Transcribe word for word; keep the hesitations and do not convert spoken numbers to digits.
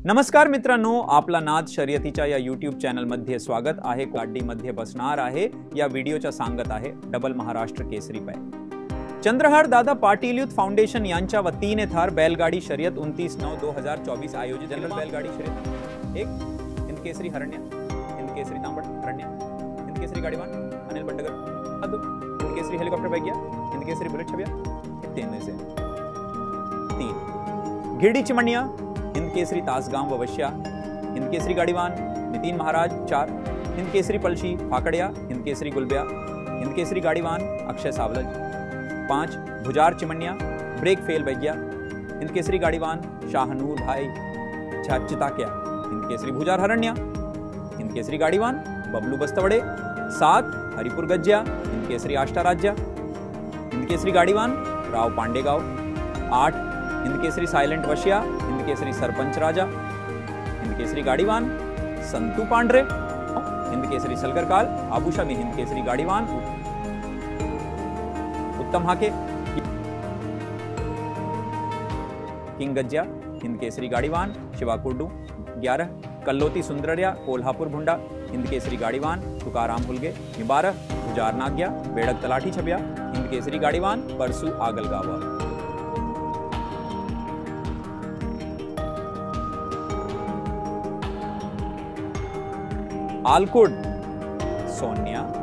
नमस्कार मित्रांनो, आपला नाद शर्यतीच्या या यूट्यूब चॅनलमध्ये स्वागत आहे। गाडीमध्ये बसणार आहे या व्हिडिओच्या सांगत आहे डबल महाराष्ट्र केसरी पै। चंद्रहार दादा पाटील यूथ फाउंडेशन यांच्या वतीने थार बैलगाड़ी शर्यत उनतीस नौ दो हजार चौबीस आयोजित। जनरल बैलगाड़ी शर्यत एक हिंद केसरी हरण्या, हिंद केसरी तांबड़ हरण्या, हिंद केसरी गाड़ीवान अनिल बंडगर, अदु हिंद केसरी हेलीकॉप्टर बैगिया, हिंद केसरी बुलेट छबिया, तीन में से तीन घिरडी चिमनिया, हिंद केसरी तासगांव ववश्या, हिंद केसरी गाड़ीवान नितिन महाराज चार, हिंद केसरी पलशी फाकड़िया, हिंद केसरी गुलबिया, हिंद केसरी गाड़ीवान अक्षय सावलज पांच भुजार चिमनिया ब्रेक फेल बैगिया, हिंद केसरी गाड़ीवान शाहनूर भाई चिताकिया, हिंद केसरी भुजार हरण्या, हिंद केसरी गाड़ीवान बबलू बस्तवड़े सात हरिपुर गज्जिया, हिंद केसरी आष्टा राज्य, हिंद केसरी गाड़ीवान राव पांडेगांव आठ, हिंद केसरी साइलेंट वशिया, हिंद केसरी सरपंच राजा, हिंद केसरी गाड़ीवान संतू पांडरे, हिंद केसरी सलगरकाल आबूशा में हिंद केसरी गाड़ीवान उत्तम हाके, किंग गज्जिया, हिंद केसरी गाड़ीवान शिवा कुर्डू ग्यारह, कल्लोती सुंदरिया कोल्हापुर भुंडा, हिंद केसरी गाड़ीवान तुकाराम हुलगे बारह, गुजार नाग्या बेड़क तलाठी छबिया, हिंद केसरी गाड़ीवान परसू आगलगावा। आलकुड सोनिया,